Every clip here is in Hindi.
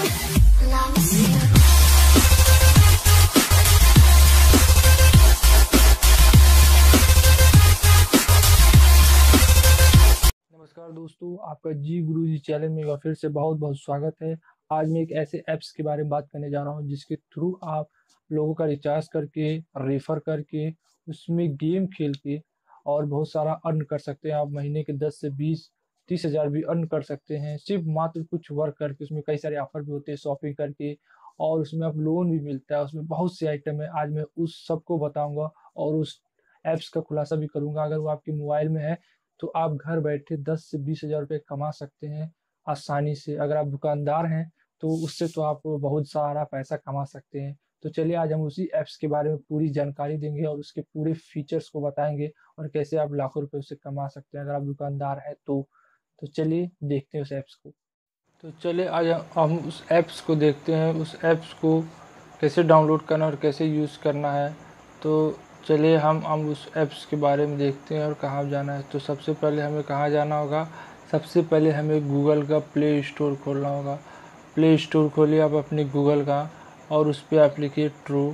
नमस्कार दोस्तों, आपका जी गुरु जी चैनल में एक बार फिर से बहुत बहुत स्वागत है। आज मैं एक ऐसे ऐप्स के बारे में बात करने जा रहा हूं जिसके थ्रू आप लोगों का रिचार्ज करके, रेफर करके, उसमें गेम खेल के और बहुत सारा अर्न कर सकते हैं। आप महीने के 10 से 20-30 हज़ार भी अर्न कर सकते हैं, सिर्फ मात्र कुछ वर्क करके। उसमें कई सारे ऑफर भी होते हैं शॉपिंग करके, और उसमें आप लोन भी मिलता है। उसमें बहुत से आइटम है। आज मैं उस सबको बताऊंगा और उस ऐप्स का खुलासा भी करूंगा। अगर वो आपके मोबाइल में है तो आप घर बैठे 10 से 20 हज़ार रुपये कमा सकते हैं आसानी से। अगर आप दुकानदार हैं तो उससे तो आप बहुत सारा पैसा कमा सकते हैं। तो चलिए आज हम उसी ऐप्स के बारे में पूरी जानकारी देंगे और उसके पूरे फीचर्स को बताएंगे और कैसे आप लाखों रुपए उससे कमा सकते हैं अगर आप दुकानदार हैं तो चलिए देखते हैं उस ऐप्स को। तो चलिए आज हम उस ऐप्स को देखते हैं, उस ऐप्स को कैसे डाउनलोड करना और कैसे यूज़ करना है। तो चलिए हम उस ऐप्स के बारे में देखते हैं और कहाँ जाना है। तो सबसे पहले हमें कहाँ जाना होगा, सबसे पहले हमें गूगल का प्ले स्टोर खोलना होगा। प्ले स्टोर खोलिए आप अपने गूगल का और उस पर आप लिखिए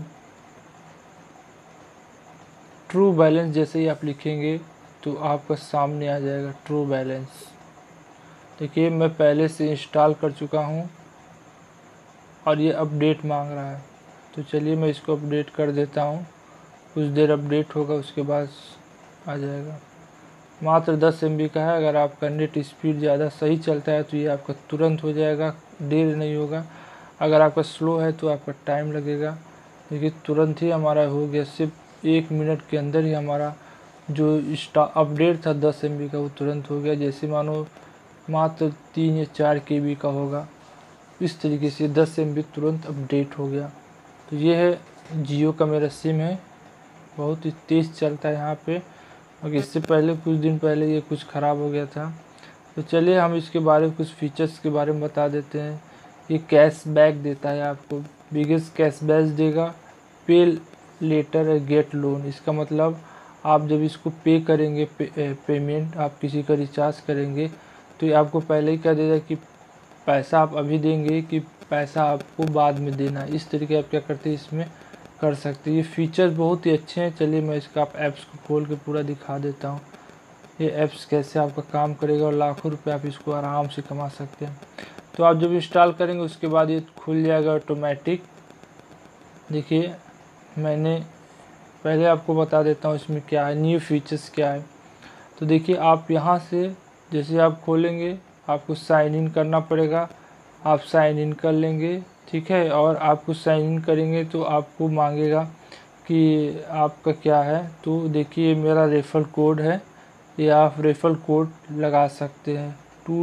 ट्रू बैलेंस। जैसे ही आप लिखेंगे तो आपका सामने आ जाएगा ट्रू बैलेंस। देखिए मैं पहले से इंस्टॉल कर चुका हूँ और ये अपडेट मांग रहा है। तो चलिए मैं इसको अपडेट कर देता हूँ। कुछ देर अपडेट होगा, उसके बाद आ जाएगा। मात्र 10 MB का है। अगर आपका नेट स्पीड ज़्यादा सही चलता है तो ये आपका तुरंत हो जाएगा, देर नहीं होगा। अगर आपका स्लो है तो आपका टाइम लगेगा। देखिए तुरंत ही हमारा हो गया, सिर्फ 1 मिनट के अंदर ही हमारा जो अपडेट था 10 MB का वो तुरंत हो गया। जैसे मानो मात्र 3 या 4 KB का होगा, इस तरीके से 10 MB तुरंत अपडेट हो गया। तो ये है जियो का मेरा सिम है, बहुत ही तेज़ चलता है यहाँ पे। और इससे पहले कुछ दिन पहले ये कुछ ख़राब हो गया था। तो चलिए हम इसके बारे में कुछ फीचर्स के बारे में बता देते हैं। ये कैशबैक देता है आपको, बिगेस्ट कैशबैक देगा। पे लेटर गेट लोन, इसका मतलब आप जब इसको पे करेंगे, पेमेंट आप किसी का रिचार्ज करेंगे तो ये आपको पहले ही कह देगा कि पैसा आप अभी देंगे कि पैसा आपको बाद में देना है। इस तरीके आप क्या करते हैं इसमें कर सकते हैं। ये फीचर्स बहुत ही अच्छे हैं। चलिए मैं इसका आप ऐप्स को खोल के पूरा दिखा देता हूँ, ये ऐप्स कैसे आपका काम करेगा और लाखों रुपए आप इसको आराम से कमा सकते हैं। तो आप जब इंस्टॉल करेंगे उसके बाद ये खुल जाएगा ऑटोमेटिक। देखिए मैंने पहले आपको बता देता हूँ इसमें क्या है, न्यू फीचर्स क्या है। तो देखिए आप यहाँ से जैसे आप खोलेंगे आपको साइन इन करना पड़ेगा। आप साइन इन कर लेंगे, ठीक है। और आपको साइन इन करेंगे तो आपको मांगेगा कि आपका क्या है। तो देखिए मेरा रेफरल कोड है, ये आप रेफरल कोड लगा सकते हैं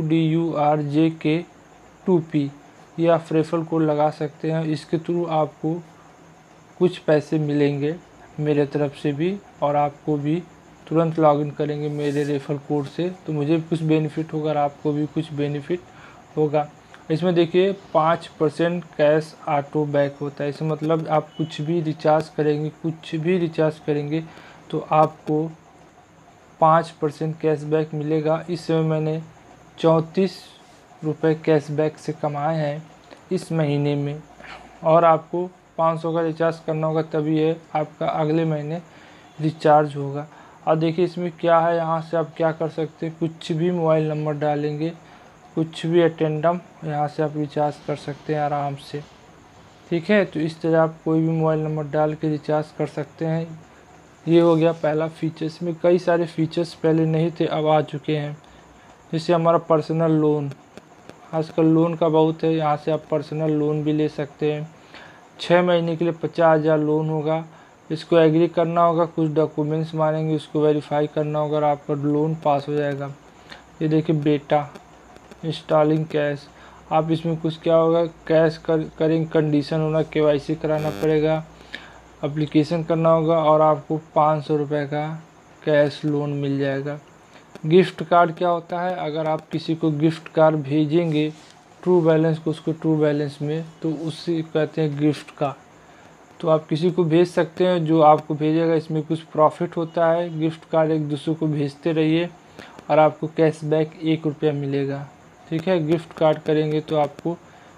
2DURJK2P। ये आप रेफरल कोड लगा सकते हैं। इसके थ्रू आपको कुछ पैसे मिलेंगे मेरे तरफ से भी, और आपको भी तुरंत लॉगिन करेंगे मेरे रेफरल कोड से तो मुझे कुछ बेनिफिट होगा और आपको भी कुछ बेनिफिट होगा। इसमें देखिए 5% कैश ऑटो बैक होता है। इसका मतलब आप कुछ भी रिचार्ज करेंगे तो आपको 5% कैशबैक मिलेगा। इस समय मैंने 34 रुपये कैशबैक से कमाए हैं इस महीने में, और आपको 500 का रिचार्ज करना होगा तभी है आपका अगले महीने रिचार्ज होगा। और देखिए इसमें क्या है, यहाँ से आप क्या कर सकते हैं, कुछ भी मोबाइल नंबर डालेंगे, कुछ भी अटेंडम, यहाँ से आप रिचार्ज कर सकते हैं आराम से, ठीक है। तो इस तरह आप कोई भी मोबाइल नंबर डाल के रिचार्ज कर सकते हैं। ये हो गया पहला फीचर्स। में कई सारे फीचर्स पहले नहीं थे, अब आ चुके हैं। जैसे हमारा पर्सनल लोन, आजकल लोन का बहुत है, यहाँ से आप पर्सनल लोन भी ले सकते हैं। 6 महीने के लिए 50,000 लोन होगा। इसको एग्री करना होगा, कुछ डॉक्यूमेंट्स मांगेंगे, उसको वेरीफाई करना होगा और आपका लोन पास हो जाएगा। ये देखिए बेटा इंस्टॉलिंग कैश, आप इसमें कुछ क्या होगा, कैश करेंगे, कंडीशन होना, KYC कराना पड़ेगा, एप्लीकेशन करना होगा और आपको 500 रुपये का कैश लोन मिल जाएगा। गिफ्ट कार्ड क्या होता है, अगर आप किसी को गिफ्ट कार्ड भेजेंगे ट्रू बैलेंस को, उसको ट्रू बैलेंस में, तो उससे कहते हैं गिफ्ट कार्ड। तो आप किसी को भेज सकते हैं, जो आपको भेजेगा इसमें कुछ प्रॉफिट होता है। गिफ्ट कार्ड एक दूसरे को भेजते रहिए और आपको कैशबैक 1 रुपया मिलेगा, ठीक है। गिफ्ट कार्ड करेंगे तो आपको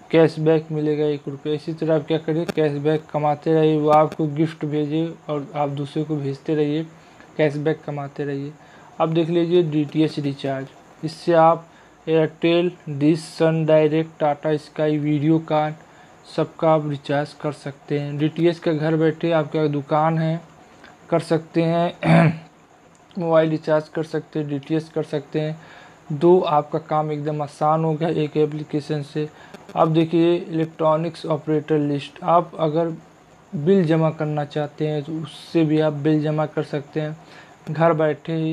कैशबैक मिलेगा 1 रुपये। इसी तरह आप क्या करिए, कैशबैक कमाते रहिए, वो आपको गिफ्ट भेजे और आप दूसरे को भेजते रहिए, कैशबैक कमाते रहिए। अब देख लीजिए DTH रिचार्ज, इससे आप Airtel, Dish, Sun Direct, Tata Sky, Videocon सबका आप रिचार्ज कर सकते हैं। DTH का घर बैठे आपका दुकान है कर सकते हैं, मोबाइल रिचार्ज कर सकते हैं, DTH कर सकते हैं। दो आपका काम एकदम आसान हो गया एक एप्लीकेशन से। अब देखिए इलेक्ट्रॉनिक्स ऑपरेटर लिस्ट, आप अगर बिल जमा करना चाहते हैं तो उससे भी आप बिल जमा कर सकते हैं घर बैठे ही।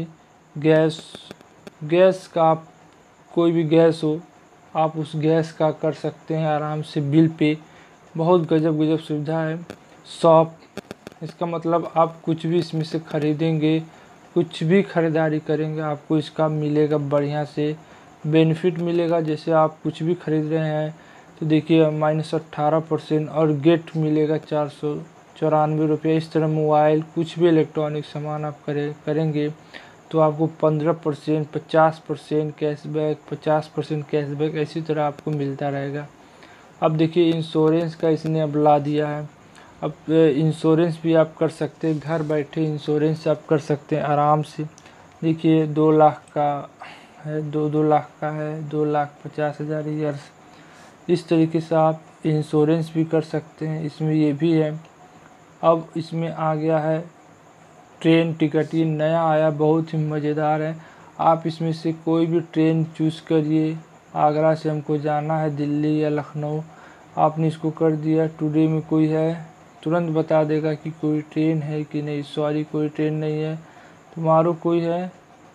गैस का आप कोई भी गैस हो आप उस गैस का कर सकते हैं आराम से बिल पे। बहुत गजब गजब सुविधा है। शॉप, इसका मतलब आप कुछ भी इसमें से खरीदेंगे, कुछ भी खरीदारी करेंगे आपको इसका मिलेगा बढ़िया से बेनिफिट मिलेगा। जैसे आप कुछ भी खरीद रहे हैं तो देखिए -18% और गेट मिलेगा 494 रुपये। इस तरह मोबाइल कुछ भी इलेक्ट्रॉनिक सामान आप करेंगे तो आपको 15%, 50% कैशबैक, 50% कैशबैक इसी तरह आपको मिलता रहेगा। अब देखिए इंश्योरेंस का इसने अब ला दिया है, अब इंश्योरेंस भी आप कर सकते हैं घर बैठे, इंश्योरेंस आप कर सकते हैं आराम से। देखिए 2 लाख का है, 2 लाख का है, 2,50,000 ईयर्स, इस तरीके से आप इंश्योरेंस भी कर सकते हैं। इसमें ये भी है। अब इसमें आ गया है ट्रेन टिकट, ये नया आया, बहुत ही मज़ेदार है। आप इसमें से कोई भी ट्रेन चूज़ करिए, आगरा से हमको जाना है दिल्ली या लखनऊ, आपने इसको कर दिया, टुडे में कोई है तुरंत बता देगा कि कोई ट्रेन है कि नहीं, सॉरी कोई ट्रेन नहीं है, तुम्हारो कोई है,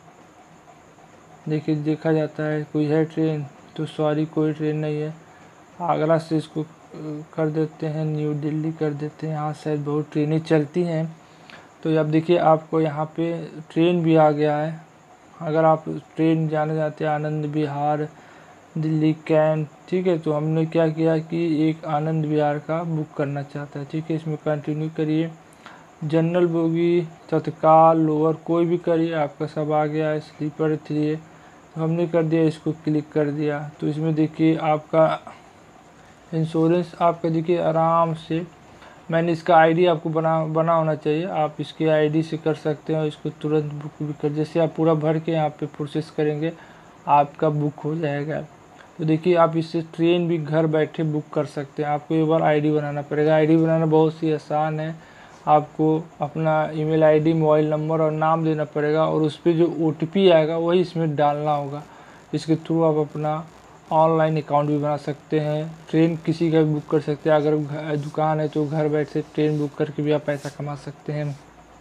देखिए देखा जाता है कोई है ट्रेन तो सॉरी कोई ट्रेन नहीं है। आगरा से इसको कर देते हैं, न्यू दिल्ली कर देते हैं, यहाँ शायद बहुत ट्रेनें चलती हैं। तो अब देखिए आपको यहाँ पे ट्रेन भी आ गया है। अगर आप ट्रेन जाने जाते हैं आनंद विहार, दिल्ली कैंट, ठीक है, तो हमने क्या किया कि एक आनंद विहार का बुक करना चाहता है, ठीक है, इसमें कंटिन्यू करिए। जनरल बोगी, तत्काल, लोअर कोई भी करिए, आपका सब आ गया है। स्लीपर 3 है तो हमने कर दिया, इसको क्लिक कर दिया तो इसमें देखिए आपका इंश्योरेंस आपका देखिए आराम से। मैंने इसका आईडी आपको बना होना चाहिए, आप इसके आईडी से कर सकते हैं, इसको तुरंत बुक भी कर, जैसे आप पूरा भर के यहाँ पे प्रोसेस करेंगे आपका बुक हो जाएगा। तो देखिए आप इससे ट्रेन भी घर बैठे बुक कर सकते हैं। आपको एक बार आईडी बनाना पड़ेगा, आईडी बनाना बहुत ही आसान है। आपको अपना ईमेल आईडी, मोबाइल नंबर और नाम देना पड़ेगा और उस पर जो OTP आएगा वही इसमें डालना होगा। इसके थ्रू आप अपना ऑनलाइन अकाउंट भी बना सकते हैं, ट्रेन किसी का भी बुक कर सकते हैं। अगर दुकान है तो घर बैठे ट्रेन बुक करके भी आप पैसा कमा सकते हैं।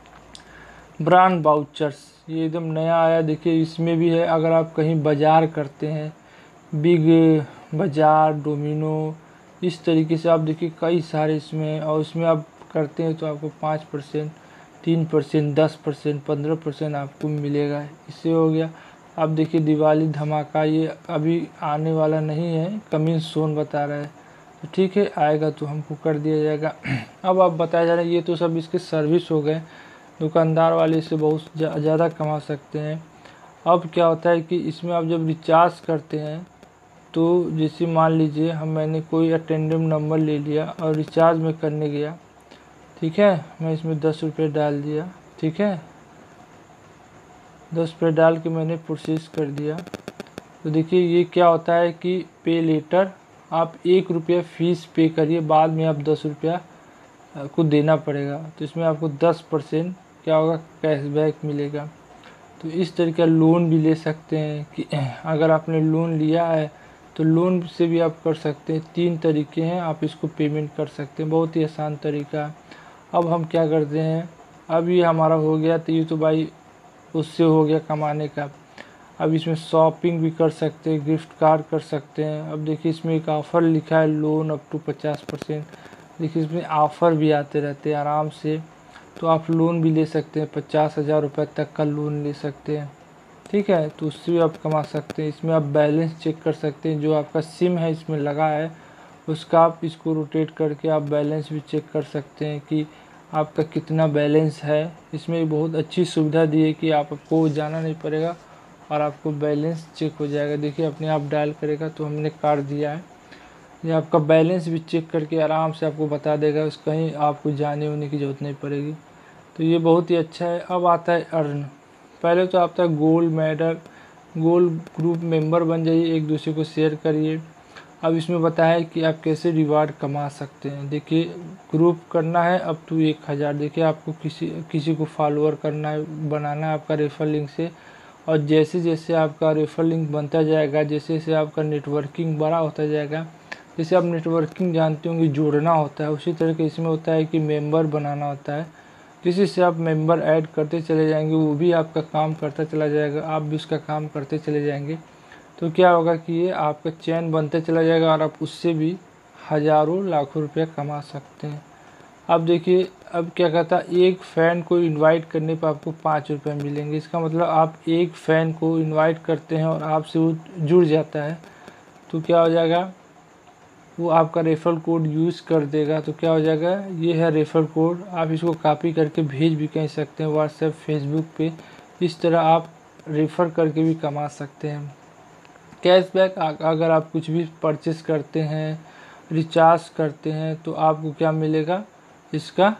ब्रांड वाउचर्स, ये एकदम नया आया, देखिए इसमें भी है। अगर आप कहीं बाज़ार करते हैं, बिग बाज़ार, डोमिनो, इस तरीके से आप देखिए कई सारे इसमें, और इसमें आप करते हैं तो आपको 5%, 3%, 10%, 15% आपको मिलेगा। इससे हो गया। अब देखिए दिवाली धमाका, ये अभी आने वाला नहीं है, कमिंग सून बता रहा है, तो ठीक है आएगा तो हमको कर दिया जाएगा। अब आप बताया जा रहा है, ये तो सब इसके सर्विस हो गए, दुकानदार वाले इससे बहुत ज़्यादा कमा सकते हैं। अब क्या होता है कि इसमें आप जब रिचार्ज करते हैं तो जैसे मान लीजिए मैंने कोई अटेंडम नंबर ले लिया और रिचार्ज में करने गया, ठीक है, मैं इसमें 10 रुपये डाल दिया, ठीक है, 10 रुपये डाल के मैंने प्रोसेस कर दिया। तो देखिए ये क्या होता है कि पे लेटर, आप 1 रुपया फ़ीस पे करिए, बाद में आप 10 रुपया को देना पड़ेगा, तो इसमें आपको 10% क्या होगा कैशबैक मिलेगा। तो इस तरीके लोन भी ले सकते हैं कि अगर आपने लोन लिया है तो लोन से भी आप कर सकते हैं। 3 तरीके हैं, आप इसको पेमेंट कर सकते हैं, बहुत ही आसान तरीका। अब हम क्या करते हैं, अब ये हमारा हो गया, तो ये तो भाई उससे हो गया कमाने का। अब इसमें शॉपिंग भी कर सकते हैं, गिफ्ट कार्ड कर सकते हैं। अब देखिए इसमें एक ऑफ़र लिखा है, लोन अप टू 50%, देखिए इसमें ऑफ़र भी आते रहते हैं आराम से, तो आप लोन भी ले सकते हैं, 50,000 रुपये तक का लोन ले सकते हैं, ठीक है, तो उससे भी आप कमा सकते हैं। इसमें आप बैलेंस चेक कर सकते हैं, जो आपका सिम है इसमें लगा है उसका आप इसको रोटेट करके आप बैलेंस भी चेक कर सकते हैं कि आपका कितना बैलेंस है। इसमें बहुत अच्छी सुविधा दी है कि आपको जाना नहीं पड़ेगा और आपको बैलेंस चेक हो जाएगा। देखिए अपने आप डायल करेगा, तो हमने काट दिया है, ये आपका बैलेंस भी चेक करके आराम से आपको बता देगा, उस कहीं आपको जाने होने की ज़रूरत नहीं पड़ेगी। तो ये बहुत ही अच्छा है। अब आता है अर्न। पहले तो आता है gold medal, gold group member बन जाइए, एक दूसरे को शेयर करिए। अब इसमें बताया है कि आप कैसे रिवार्ड कमा सकते हैं। देखिए ग्रुप करना है अप टू 1000। देखिए आपको किसी को फॉलोअर करना है, बनाना है आपका रेफर लिंक से, और जैसे जैसे आपका रेफर लिंक बनता जाएगा, जैसे जैसे आपका नेटवर्किंग बड़ा होता जाएगा, जैसे आप नेटवर्किंग जानते होंगे जोड़ना होता है, उसी तरह के इसमें होता है कि मेंबर बनाना होता है। किसी से आप मेंबर ऐड करते चले जाएंगे, वो भी आपका काम करता चला जाएगा, आप भी उसका काम करते चले जाएंगे। तो क्या होगा कि ये आपका चैन बनते चला जाएगा और आप उससे भी हज़ारों लाखों रुपया कमा सकते हैं। अब देखिए अब क्या कहता है, एक फ़ैन को इनवाइट करने पर आपको 5 रुपये मिलेंगे। इसका मतलब आप एक फ़ैन को इनवाइट करते हैं और आपसे वो जुड़ जाता है, तो क्या हो जाएगा, वो आपका रेफरल कोड यूज़ कर देगा। तो क्या हो जाएगा, ये है रेफरल कोड, आप इसको कॉपी करके भेज भी कह सकते हैं व्हाट्सएप, फेसबुक पे। इस तरह आप रेफ़र करके भी कमा सकते हैं कैशबैक। अगर आप कुछ भी परचेस करते हैं, रिचार्ज करते हैं, तो आपको क्या मिलेगा, इसका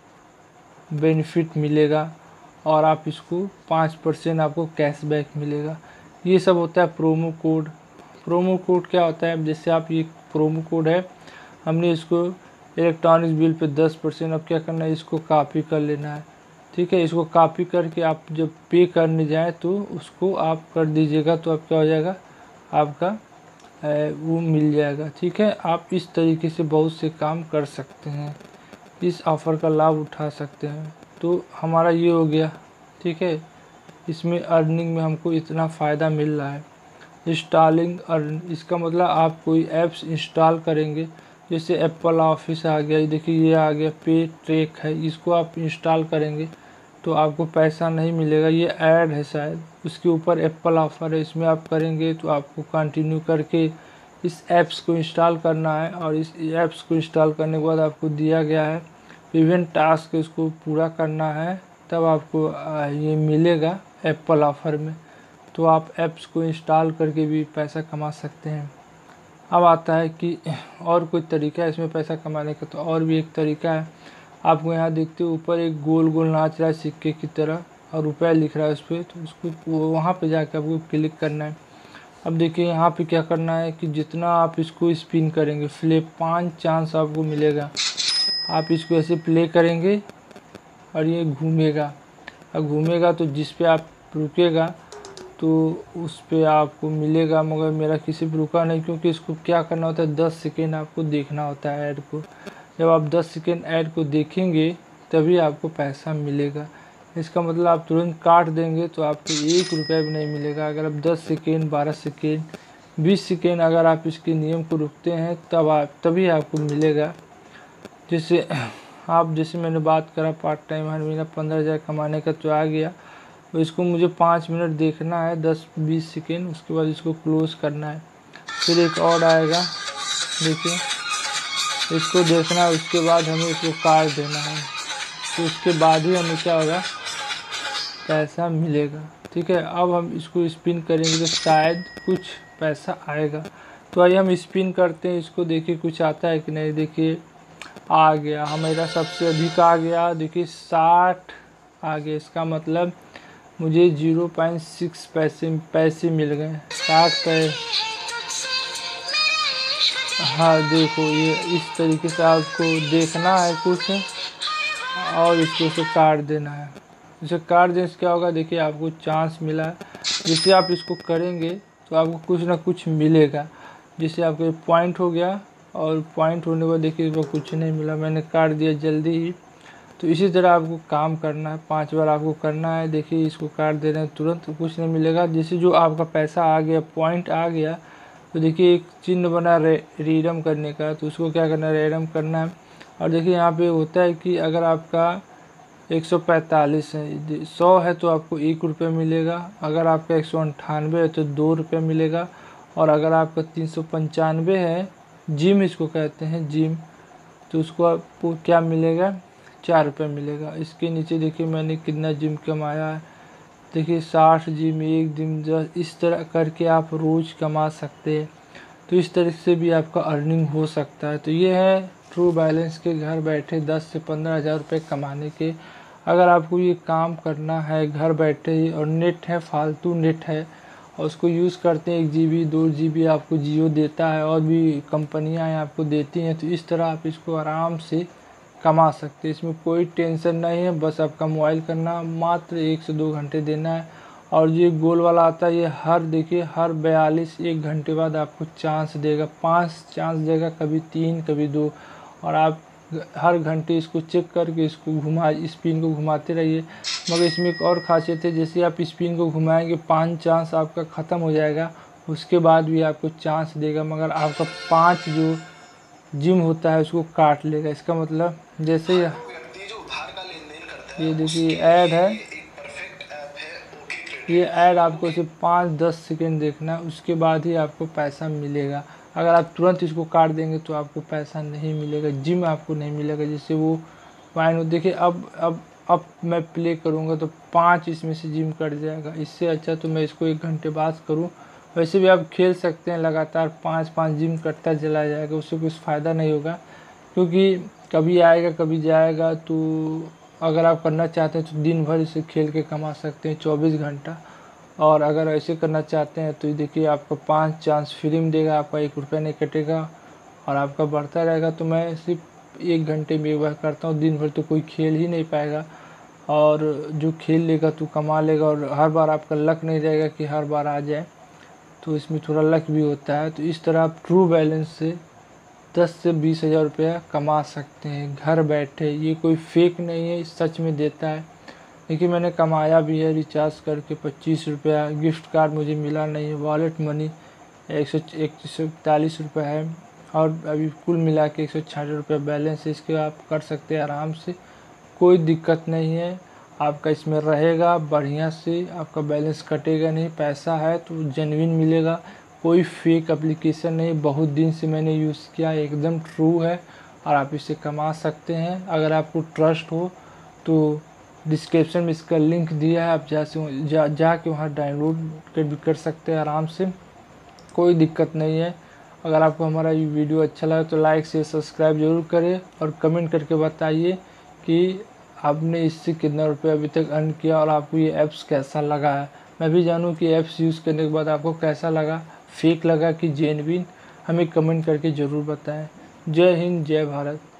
बेनिफिट मिलेगा और आप इसको 5% आपको कैशबैक मिलेगा। ये सब होता है प्रोमो कोड। प्रोमो कोड क्या होता है, जैसे आप ये प्रोमो कोड है, हमने इसको इलेक्ट्रॉनिक्स बिल पे 10%, अब क्या करना है, इसको कॉपी कर लेना है। ठीक है, इसको कॉपी करके आप जब पे करने जाएँ तो उसको आप कर दीजिएगा, तो अब क्या हो जाएगा, आपका वो मिल जाएगा। ठीक है, आप इस तरीके से बहुत से काम कर सकते हैं, इस ऑफ़र का लाभ उठा सकते हैं। तो हमारा ये हो गया। ठीक है, इसमें अर्निंग में हमको इतना फ़ायदा मिल रहा है। इंस्टॉलिंग अर्न, इसका मतलब आप कोई ऐप्स इंस्टॉल करेंगे, जैसे एप्पल ऑफिस आ गया, देखिए ये आ गया, पे ट्रैक है, इसको आप इंस्टॉल करेंगे तो आपको पैसा नहीं मिलेगा, ये ऐड है शायद, उसके ऊपर एप्पल ऑफ़र है, इसमें आप करेंगे तो आपको कंटिन्यू करके इस ऐप्स को इंस्टॉल करना है। और इस ऐप्स को इंस्टॉल करने के बाद आपको दिया गया है विभिन्न टास्क, इसको पूरा करना है, तब आपको ये मिलेगा एप्पल ऑफ़र में। तो आप ऐप्स को इंस्टॉल करके भी पैसा कमा सकते हैं। अब आता है कि और कोई तरीका है इसमें पैसा कमाने का, तो और भी एक तरीका है। आपको यहाँ देखते हो ऊपर एक गोल गोल नाच रहा है सिक्के की तरह और रुपया लिख रहा है उस पर, तो उसको वहाँ पे जाकर आपको क्लिक करना है। अब देखिए यहाँ पे क्या करना है कि जितना आप इसको स्पिन करेंगे, 5 चांस आपको मिलेगा। आप इसको ऐसे प्ले करेंगे और ये घूमेगा, और घूमेगा तो जिस पे आप रुकेगा तो उस पे आपको मिलेगा, मगर मेरा किसी पे रुका नहीं, क्योंकि इसको क्या करना होता है, 10 सेकेंड आपको देखना होता है ऐड को। जब आप 10 सेकेंड ऐड को देखेंगे तभी आपको पैसा मिलेगा। इसका मतलब आप तुरंत काट देंगे तो आपको 1 रुपया भी नहीं मिलेगा। अगर आप 10 सेकेंड, 12 सेकेंड, 20 सेकेंड अगर आप इसके नियम को रुकते हैं तभी आपको मिलेगा। जैसे मैंने बात करा पार्ट टाइम हर महीना 15,000 कमाने का, तो आ गया। तो इसको मुझे 5 मिनट देखना है, 10-20 सेकेंड, उसके बाद इसको क्लोज़ करना है। फिर एक और आएगा, देखिए इसको देखना है, उसके बाद हमें इसको काट देना है, तो उसके बाद ही हमें क्या होगा, पैसा मिलेगा। ठीक है, अब हम इसको स्पिन करेंगे तो शायद कुछ पैसा आएगा। तो आइए हम स्पिन करते हैं इसको, देखिए कुछ आता है कि नहीं। देखिए आ गया, हमारा सबसे अधिक आ गया, देखिए 60 आ गया। इसका मतलब मुझे 0.6 पैसे मिल गए, 60 पैसे। हाँ देखो, ये इस तरीके से आपको देखना है कुछ और इसको से काट देना है। इसे काट देने से क्या होगा, देखिए आपको चांस मिला है। जैसे आप इसको करेंगे तो आपको कुछ ना कुछ मिलेगा। जैसे आपके पॉइंट हो गया, और पॉइंट होने के बाद देखिए इसको कुछ नहीं मिला, मैंने काट दिया जल्दी ही। तो इसी तरह आपको काम करना है, 5 बार आपको करना है। देखिए इसको काट दे रहे हैं, तुरंत कुछ नहीं मिलेगा। जैसे जो आपका पैसा आ गया, पॉइंट आ गया, तो देखिए एक चिन्ह बना रिडीम करने का, तो उसको क्या करना है, रिडीम करना है। और देखिए यहाँ पे होता है कि अगर आपका 145 है, 100 है तो आपको 1 रुपया मिलेगा। अगर आपका 198 है तो 2 रुपया मिलेगा। और अगर आपका 395 है, जिम इसको कहते हैं, जिम, तो उसको आपको क्या मिलेगा, 4 रुपये मिलेगा। इसके नीचे देखिए मैंने कितना जिम कमाया है, देखिए 60 जिम, 1 दिन 10, इस तरह करके आप रोज़ कमा सकते हैं। तो इस तरीके से भी आपका अर्निंग हो सकता है। तो ये है ट्रू बैलेंस के घर बैठे 10 से 15,000 रुपये कमाने के। अगर आपको ये काम करना है घर बैठे ही, और नेट है फालतू नेट है और उसको यूज़ करते हैं, 1 GB 2 GB आपको जियो देता है और भी कंपनियां हैं आपको देती हैं, तो इस तरह आप इसको आराम से कमा सकते हैं। इसमें कोई टेंशन नहीं है, बस आपका मोबाइल करना, मात्र 1 से 2 घंटे देना है। और ये गोल वाला आता है, ये देखिए हर 42 1 घंटे बाद आपको चांस देगा, 5 चांस देगा, कभी 3 कभी 2, और आप हर घंटे इसको चेक करके इसको स्पिन को घुमाते रहिए। मगर इसमें एक और ख़ासियत है, जैसे आप स्पिन को घुमाएंगे 5 चांस आपका ख़त्म हो जाएगा, उसके बाद भी आपको चांस देगा, मगर आपका 5 जो जिम होता है उसको काट लेगा। इसका मतलब जैसे ये देखिए ऐड है, ये ऐड आपको सिर्फ 5-10 सेकेंड देखना है, उसके बाद ही आपको पैसा मिलेगा। अगर आप तुरंत इसको काट देंगे तो आपको पैसा नहीं मिलेगा, जिम आपको नहीं मिलेगा। जैसे वो माइन देखिए अब मैं प्ले करूँगा तो 5 इसमें से जिम कट जाएगा। इससे अच्छा तो मैं इसको 1 घंटे बाद करूँ। वैसे भी आप खेल सकते हैं, लगातार 5-5 जिम कटता चला जाएगा, उससे कुछ फ़ायदा नहीं होगा, क्योंकि कभी आएगा कभी जाएगा। तो अगर आप करना चाहते हैं तो दिन भर इसे खेल के कमा सकते हैं 24 घंटा। और अगर ऐसे करना चाहते हैं तो देखिए आपको 5 चांस फ्री में देगा, आपका 1 रुपया नहीं कटेगा और आपका बढ़ता रहेगा। तो मैं सिर्फ 1 घंटे में वह करता हूँ, दिन भर तो कोई खेल ही नहीं पाएगा, और जो खेल लेगा तो कमा लेगा। और हर बार आपका लक नहीं रहेगा कि हर बार आ जाए, तो इसमें थोड़ा लक भी होता है। तो इस तरह आप ट्रू बैलेंस से 10 से 20,000 रुपया कमा सकते हैं घर बैठे। ये कोई फेक नहीं है, सच में देता है। देखिए मैंने कमाया भी है रिचार्ज करके 25 रुपया, गिफ्ट कार्ड मुझे मिला नहीं है, वॉलेट मनी 141 रुपये है, और अभी कुल मिला के 166 रुपये बैलेंस है। इसके आप कर सकते हैं आराम से, कोई दिक्कत नहीं है। आपका इसमें रहेगा बढ़िया से, आपका बैलेंस कटेगा नहीं, पैसा है तो जेन्युइन मिलेगा, कोई फेक एप्लीकेशन नहीं। बहुत दिन से मैंने यूज़ किया, एकदम ट्रू है और आप इसे कमा सकते हैं। अगर आपको ट्रस्ट हो तो डिस्क्रिप्शन में इसका लिंक दिया है, आप जाके वहाँ डाउनलोड भी कर सकते हैं आराम से, कोई दिक्कत नहीं है। अगर आपको हमारा ये वीडियो अच्छा लगा तो लाइक शेयर सब्सक्राइब जरूर करें, और कमेंट करके बताइए कि आपने इससे कितना रुपये अभी तक अर्न किया और आपको ये ऐप्स कैसा लगा है। मैं भी जानूँ कि ऐप्स यूज़ करने के बाद आपको कैसा लगा, फेक लगा कि जेन्युइन, हमें कमेंट करके ज़रूर बताएं। जय हिंद, जय भारत।